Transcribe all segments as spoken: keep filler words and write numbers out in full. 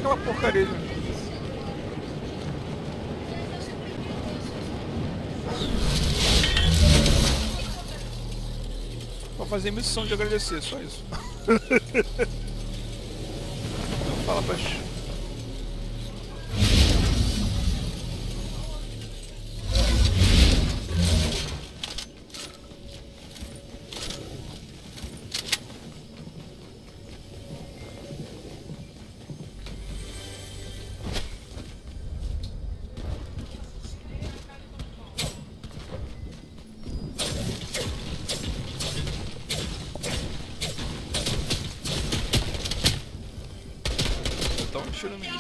aquela porcaria ali. Pra fazer missão de agradecer, só isso. Então fala baixo. Dá um tiro no menino.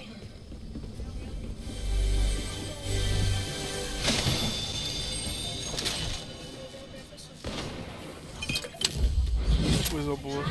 Coisa boa.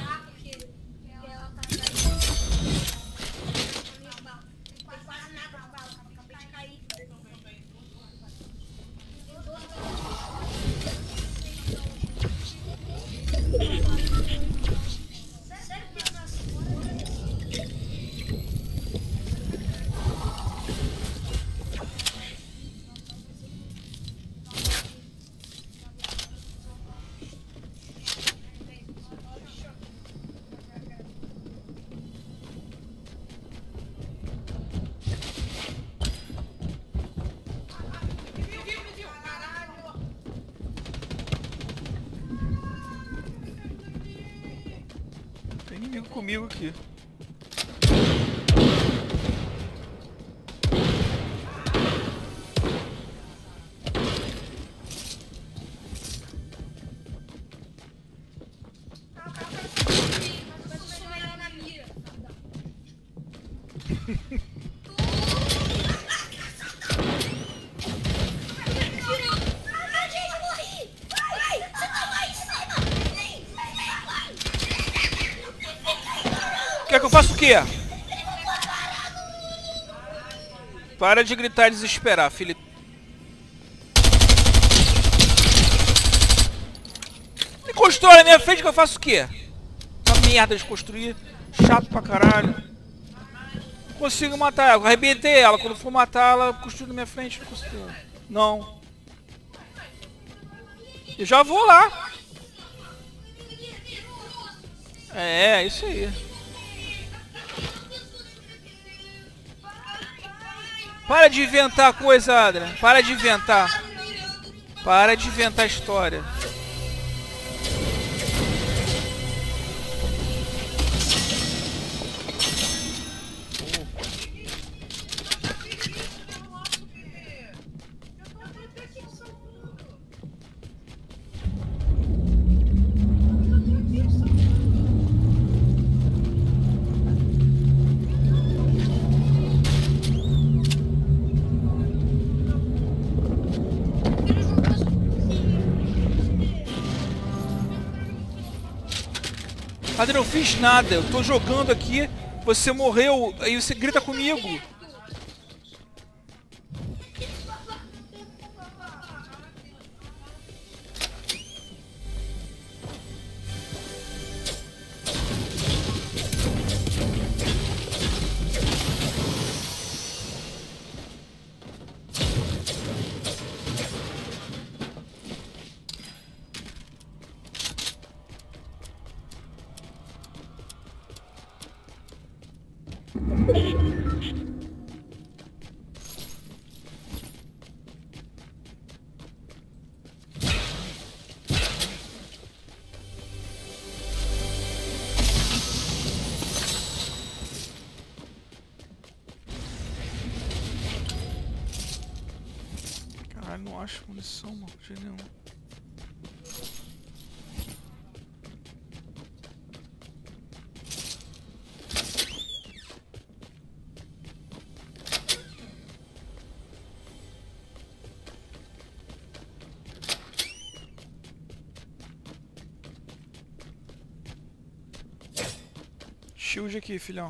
Tem inimigo comigo aqui. Quer que eu faça o quê? Para de gritar e desesperar, filho. Me constrói na minha frente que eu faço o quê? Essa merda de construir. Chato pra caralho. Não consigo matar ela. Eu arrebentei ela. Quando for matar ela, construir na minha frente. Não consigo. Não. Eu já vou lá. É, isso aí. Para de inventar coisa, Adrian. Para de inventar. Para de inventar história. Padre, eu não fiz nada, eu tô jogando aqui, você morreu, aí você grita comigo. Caralho, não acho munição, mano, de jeito nenhum. Shield aqui, filhão.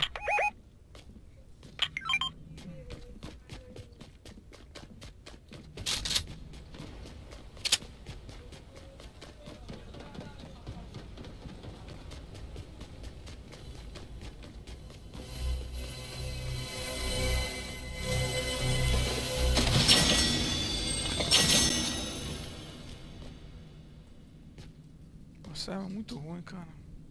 Essa arma é muito ruim, cara.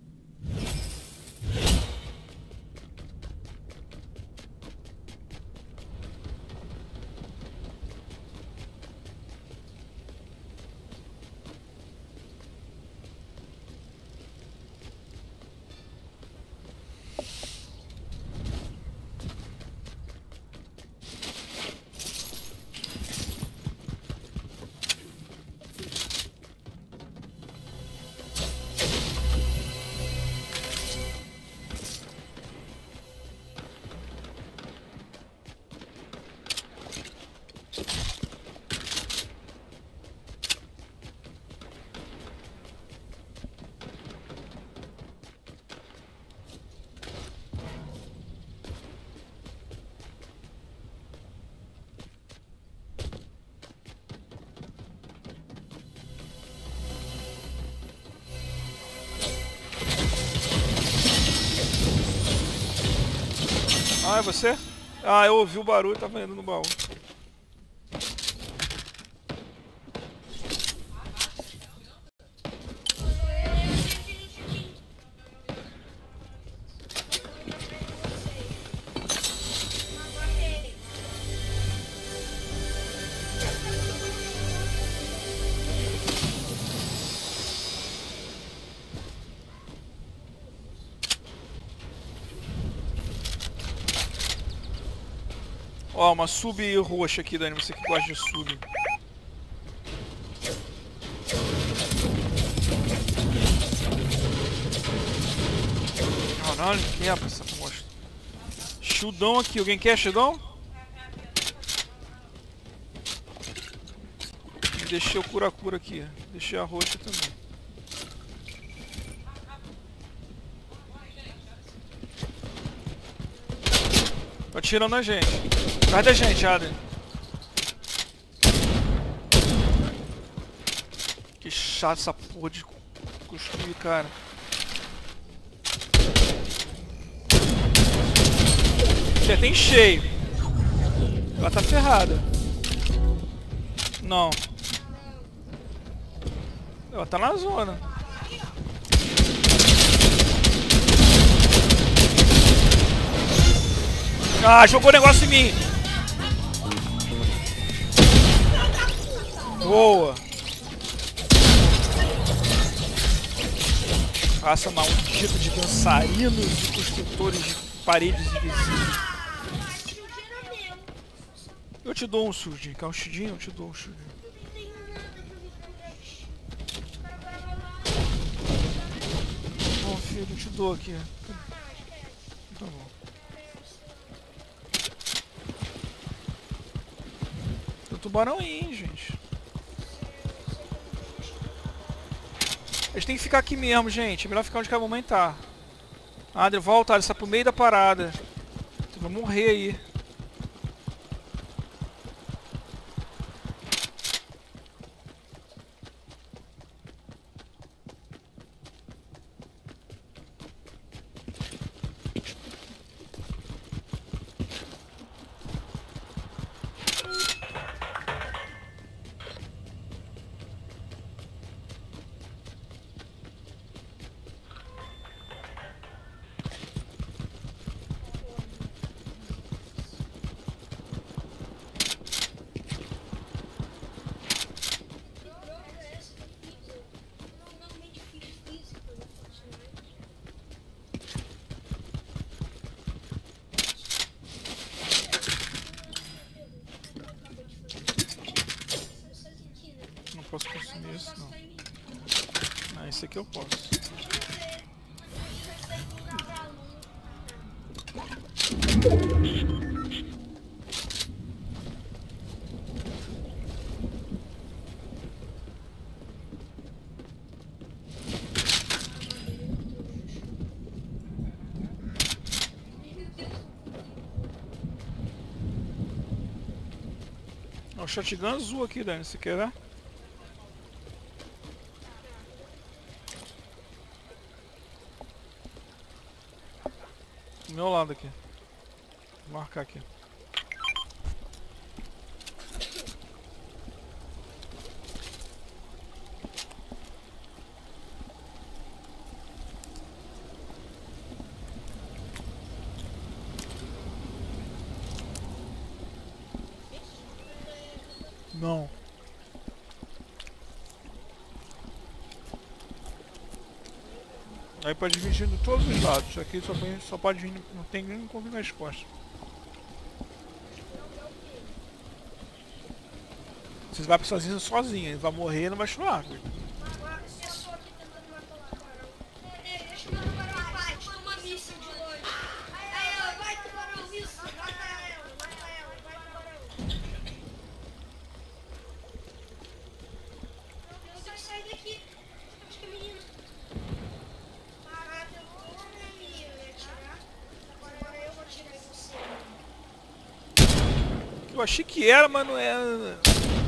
Ah, é você? Ah, eu ouvi o barulho, tava indo no baú. Ó, uma sub roxa aqui, Dani, você que gosta de sub. Caralho, quebra essa bosta. Shieldão aqui, alguém quer shieldão? Deixei o cura-cura aqui, deixei a roxa também. Tá atirando a gente. Atrás da gente, Adrien. Que chato essa porra de construir, cara. Já tem cheio. Ela tá ferrada. Não. Ela tá na zona. Ah, jogou negócio em mim. Boa. Raça maldita de dançarinos e construtores de paredes invisíveis. Eu te dou um surdinho. Quer um shieldinho? Eu te dou um shieldinho. Bom, filho, eu te dou aqui. Tá bom. Tem tubarão aí, hein, gente. Eles têm que ficar aqui mesmo, gente. É melhor ficar onde que a mamãe tá. Adrien, volta, Adrien, você tá pro meio da parada. Você vai morrer aí. Não posso consumir isso, não. Ah, esse aqui eu posso. Ó, o shotgun azul aqui, Dani, você quer ver? Do meu lado aqui. Vou marcar aqui. Não. Aí pode vir de todos os lados. Aqui só, só pode vir, não tem nem como vir nas costas. Você vai sozinho, sozinho, ele vai morrer e não vai chorar. Eu achei que era, mas não era.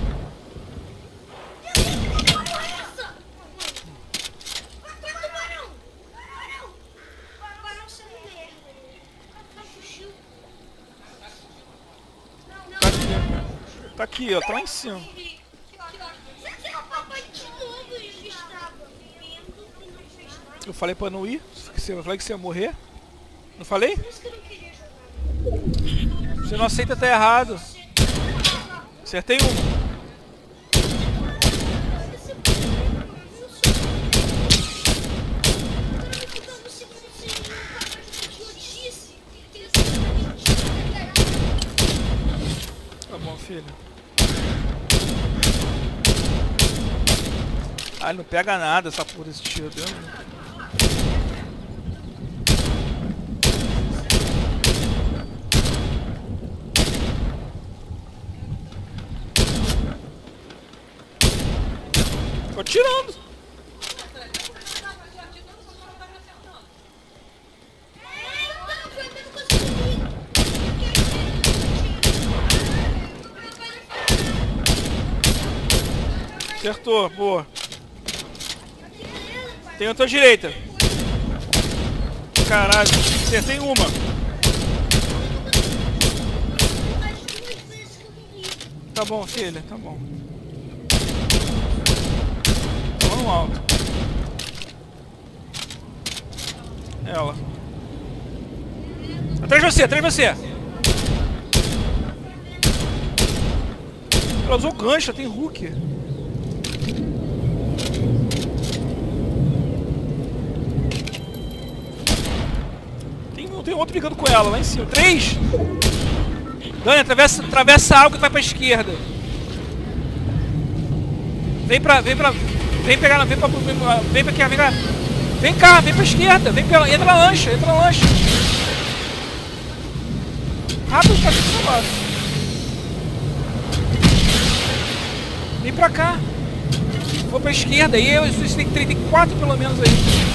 Tá aqui, ó, tá lá em cima. Eu falei pra não ir? Eu falei que você ia morrer? Não falei? Você não aceita, tá errado. Acertei uma. Tá bom, filho. Ah, não pega nada essa porra desse tiro, deu? Tô tirando. Acertou, boa. Tem a tua direita. Caralho, acertei uma. Tá bom, filha, tá bom. Vamos alto. Ela. Atrás de você, atrás de você. Ela usou gancho, tem Hulk. Tem, tem outro brigando com ela lá em cima. Três! Dani, atravessa, atravessa a água e vai pra esquerda. Vem pra. Vem pra. Vem pegar. Vem pra. Vem pra, vem pra cá, vem cá. Vem cá, vem pra esquerda. Vem pela, entra na lancha, entra na lancha. Rápido, tá aqui pro lado. Vem pra cá. Vou pra esquerda. E eu, isso tem, tem, tem quatro pelo menos aí.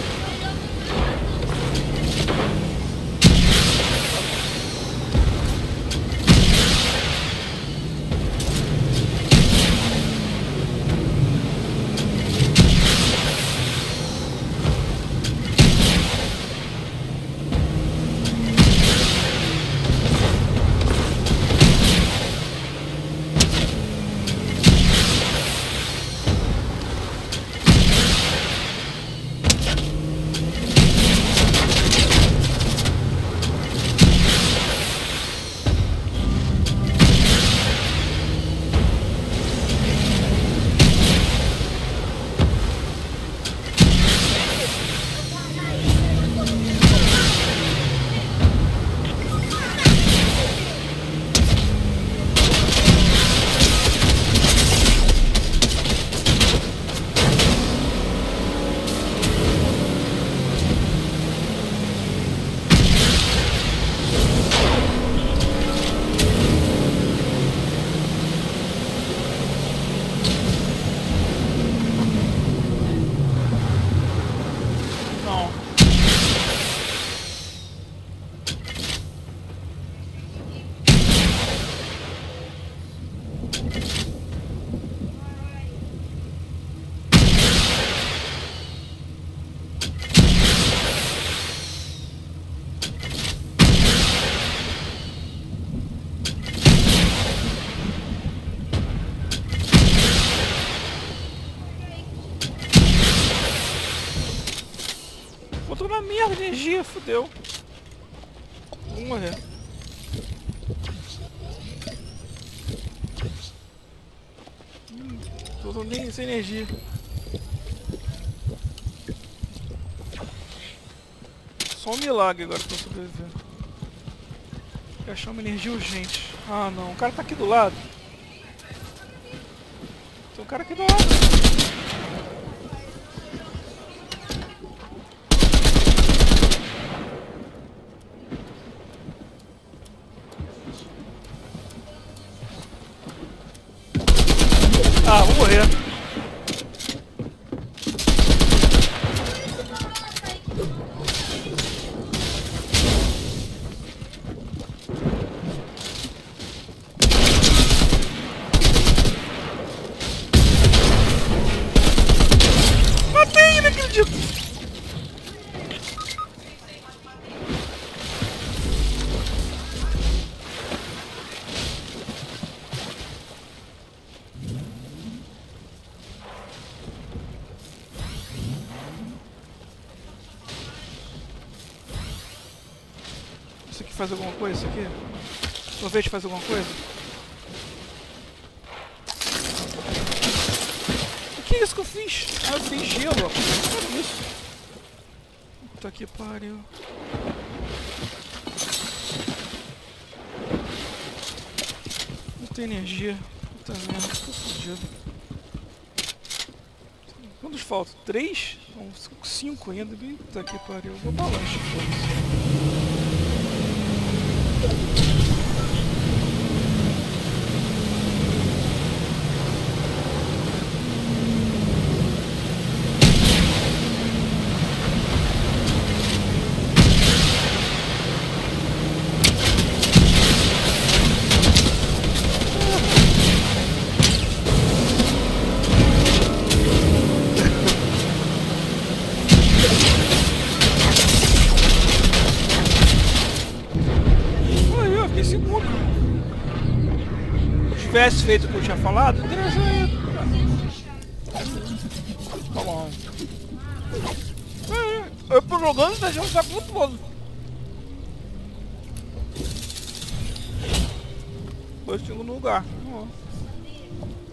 Botou uma merda de energia, fodeu. Vou morrer. tô nem sem energia. Só um milagre agora pra sobreviver. Tem que achar uma energia urgente. Ah não, o cara tá aqui do lado. Tem um cara aqui do lado. Ah, vou morrer. Matei, não acredito. Isso aqui faz alguma coisa? Isso aqui? Sorvete faz alguma coisa? O que é isso que eu fiz? Ah, eu fiz gelo. Olha isso. Puta que pariu. Não tem energia. Puta merda, tô fudido. Quantos faltam? Três? Não, cinco ainda. Puta que pariu. Vou pra lanche, foda-se. Se tivesse feito o que eu tinha falado, teria saído. Tá bom. Eu tô jogando, tá jogando o tempo todo. Foi em segundo lugar.